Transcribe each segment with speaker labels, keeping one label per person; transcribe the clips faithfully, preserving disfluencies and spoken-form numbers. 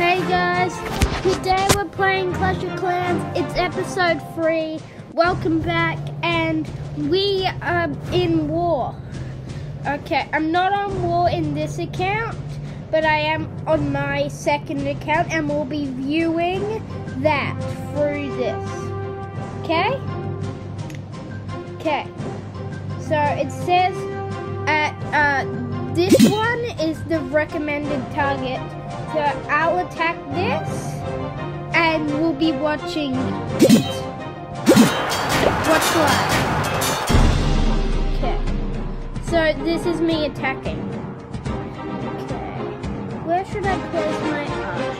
Speaker 1: Hey guys, today we're playing Clash of Clans. It's episode three. Welcome back, and we are in war. Okay, I'm not on war in this account, but I am on my second account, and we'll be viewing that through this. Okay? Okay. So it says at uh, this one is the recommended target. So I'll attack this, and we'll be watching it. Watch live. Okay. So this is me attacking. Okay. Where should I place my arm?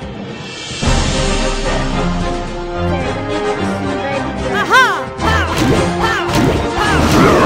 Speaker 1: Okay, we need some baby dragons. Aha! Pow! Pow! Pow!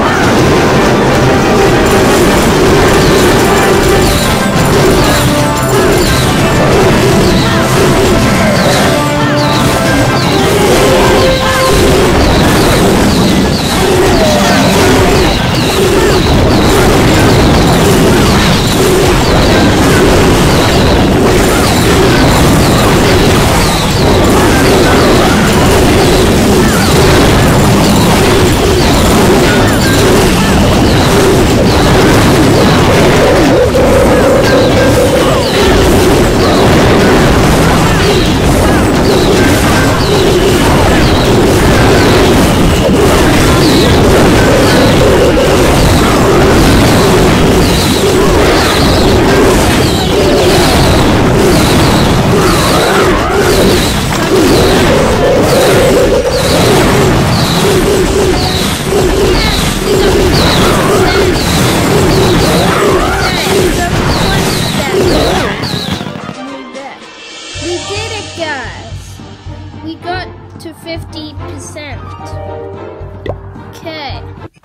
Speaker 1: fifty percent. Okay.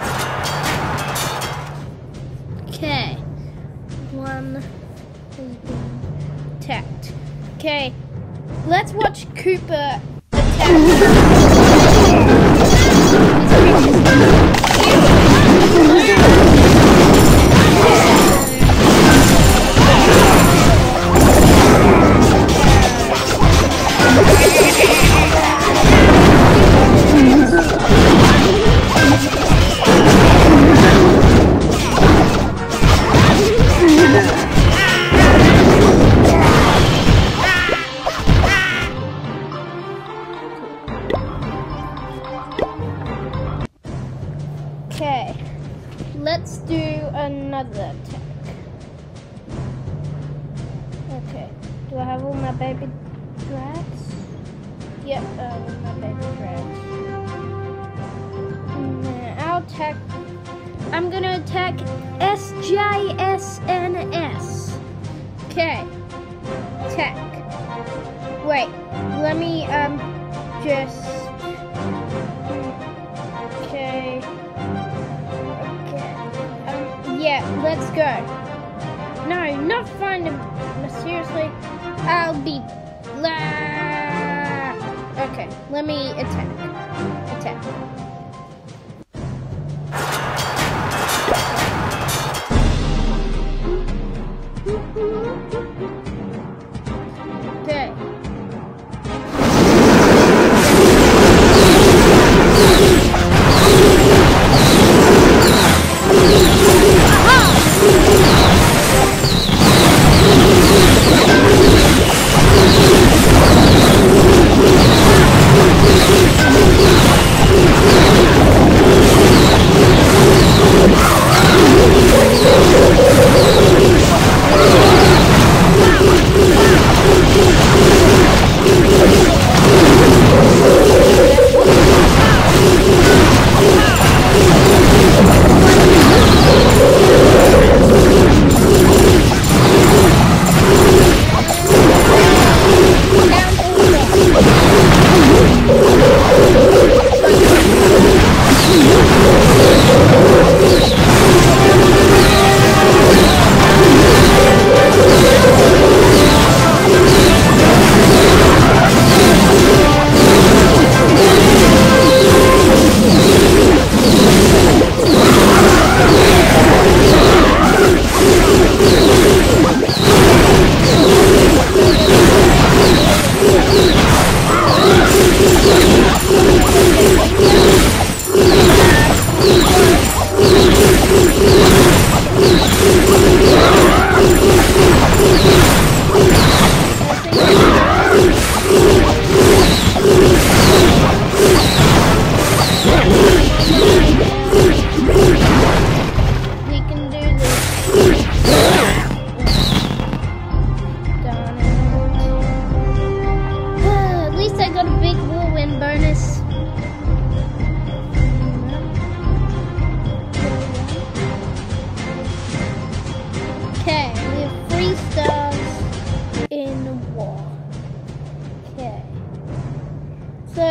Speaker 1: Okay. One has been attacked. Okay. Let's watch Cooper attack. Okay, let's do another attack. Okay, do I have all my baby drags? Yep, uh, all my baby drags. Mm, I'll attack. I'm gonna attack S J S N S. Okay, attack. Wait, let me um just. Okay. Yeah, let's go. No, not find him. Seriously, I'll be. Blah. Okay, let me attack. Attack. Okay.
Speaker 2: You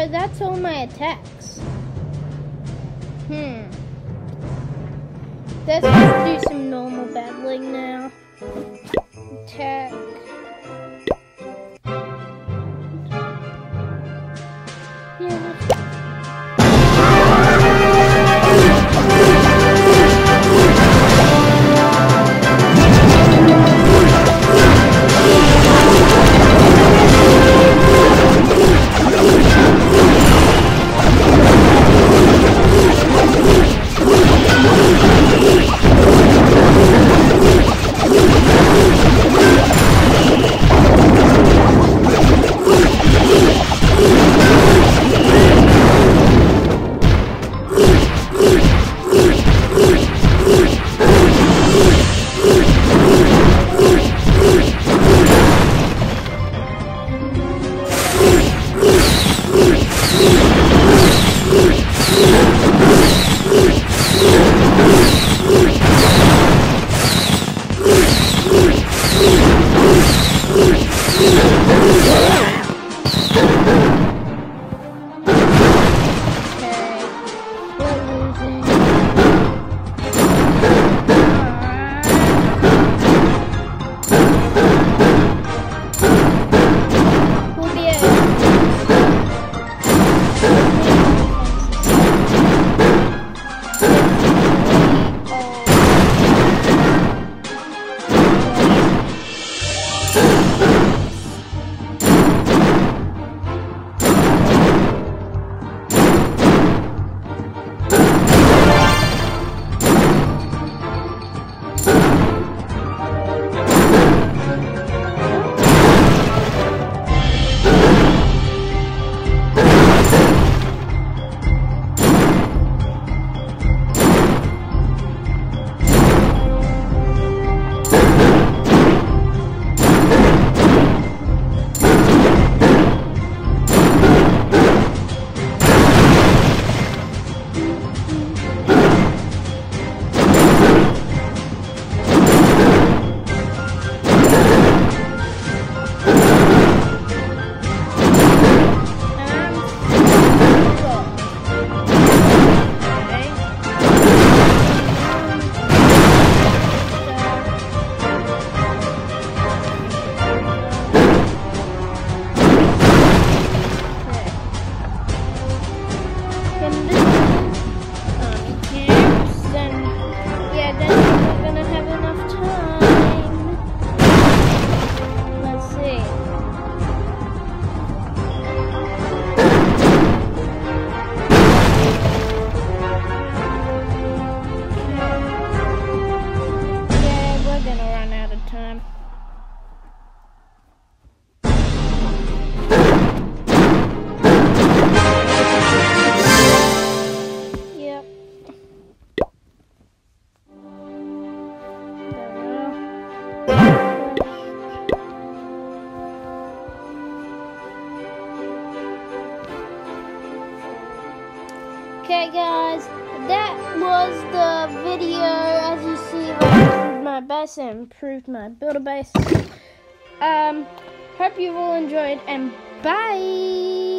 Speaker 1: So that's all my attacks. Hmm. Let's just do some normal battling now. Attack. Yeah. Okay guys, that was the video. As you see, I improved my base and improved my builder base. Um, hope you all enjoyed, and bye!